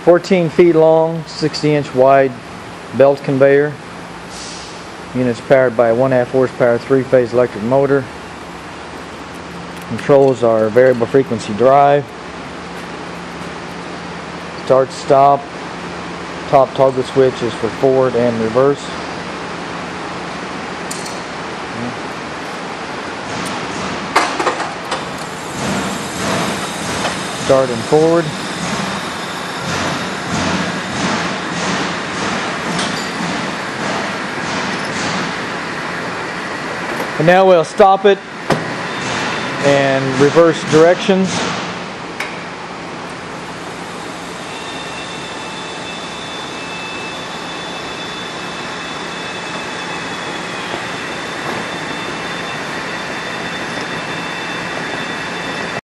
14 feet long, 60-inch wide belt conveyor. Unit's powered by a 1.5 horsepower 3-phase electric motor. Controls are variable frequency drive, start stop, top toggle switch is for forward and reverse. Start and forward. And now we'll stop it and reverse directions.